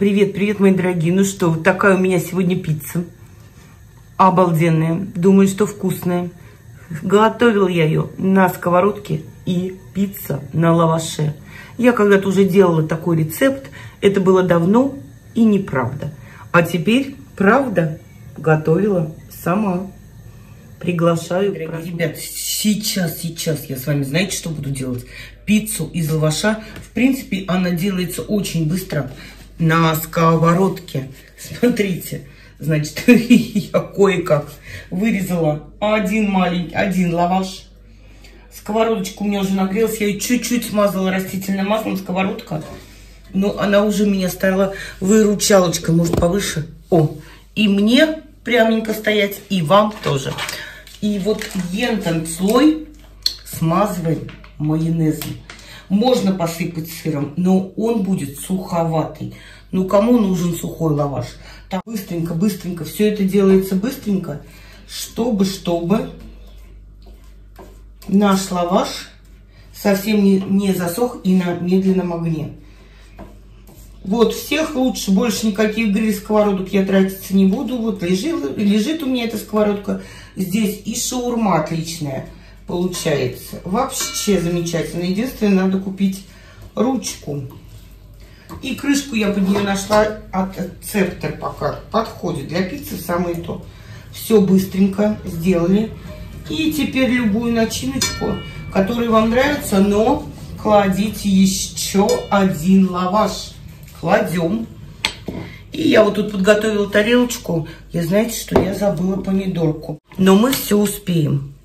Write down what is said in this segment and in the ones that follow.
Привет, привет, мои дорогие. Ну что, вот такая у меня сегодня пицца. Обалденная. Думаю, что вкусная. Готовила я ее на сковородке и пицца на лаваше. Я когда-то уже делала такой рецепт. Это было давно и неправда. А теперь правда готовила сама. Приглашаю. Ребят, сейчас я с вами, знаете, что буду делать? Пиццу из лаваша. В принципе, она делается очень быстро на сковородке. Смотрите, значит, я кое-как вырезала один лаваш. Сковородочка у меня уже нагрелась. Я ее чуть-чуть смазала растительным маслом. Сковородка, но она уже меня стала выручалочкой, может, повыше. О, и мне пряменько стоять, и вам тоже. И вот этот слой смазываем майонезом. Можно посыпать сыром, но он будет суховатый. Ну, кому нужен сухой лаваш? Так, быстренько. Все это делается быстренько, чтобы наш лаваш совсем не засох и на медленном огне. Вот, всех лучше, больше никаких гриль-сковородок я тратиться не буду. Вот лежит у меня эта сковородка. Здесь и шаурма отличная получается. Вообще замечательно. Единственное, надо купить ручку. И крышку я под нее нашла от Цептер пока. Подходит для пиццы самое то. Все быстренько сделали. И теперь любую начиночку, которая вам нравится, но кладите еще один лаваш. Кладем. И я вот тут подготовила тарелочку. Знаете, что я забыла помидорку. Но мы все успеем.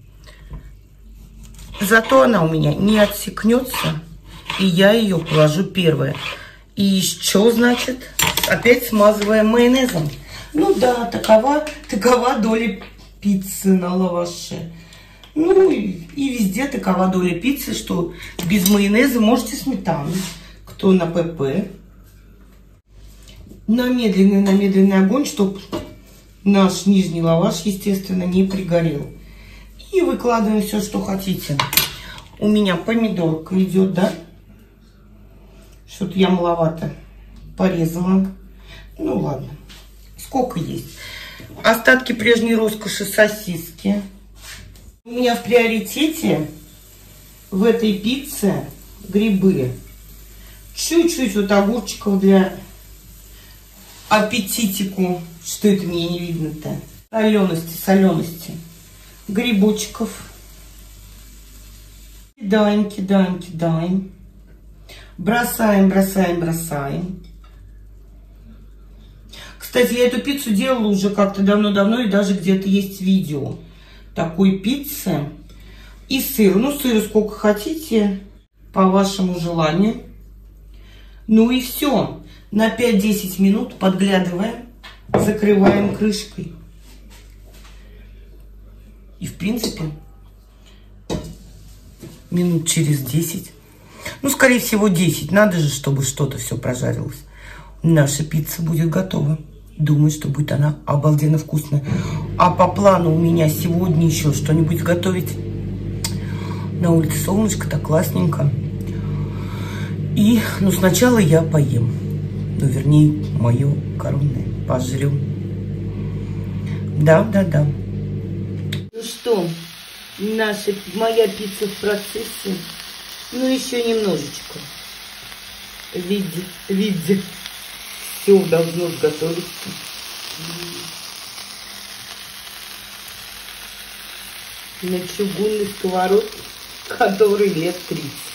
Зато она у меня не отсекнется. И я ее положу первая. И еще, значит, опять смазываем майонезом. Ну да, такова доля пиццы на лаваше. Ну и везде такова доля пиццы, что без майонеза можете сметану. Кто на ПП. На медленный огонь, чтобы наш нижний лаваш, естественно, не пригорел. И выкладываем все, что хотите. У меня помидорка идет, да? Что-то я маловато порезала. Ну ладно, сколько есть. Остатки прежней роскоши сосиски. У меня в приоритете в этой пицце грибы. Чуть-чуть вот огурчиков для аппетитику. Что это мне не видно-то? Солености. Грибочков. Кидаем. Бросаем. Кстати, я эту пиццу делала уже как-то давно и даже где-то есть видео такой пиццы. И сыр. Ну, сыра сколько хотите, по вашему желанию. Ну и все. На 5-10 минут подглядываем, закрываем крышкой. И в принципе минут через 10, ну скорее всего 10, надо же, чтобы что-то все прожарилось. Наша пицца будет готова. Думаю, что будет она обалденно вкусная. А по плану у меня сегодня еще что-нибудь готовить. На улице солнышко, так классненько. И, ну сначала я поем. Ну, вернее, мое коронное пожрем. Да. Ну что, моя пицца в процессе. Ну, еще немножечко. Видите, все должно сготовиться. На чугунной сковородке, которой лет 30.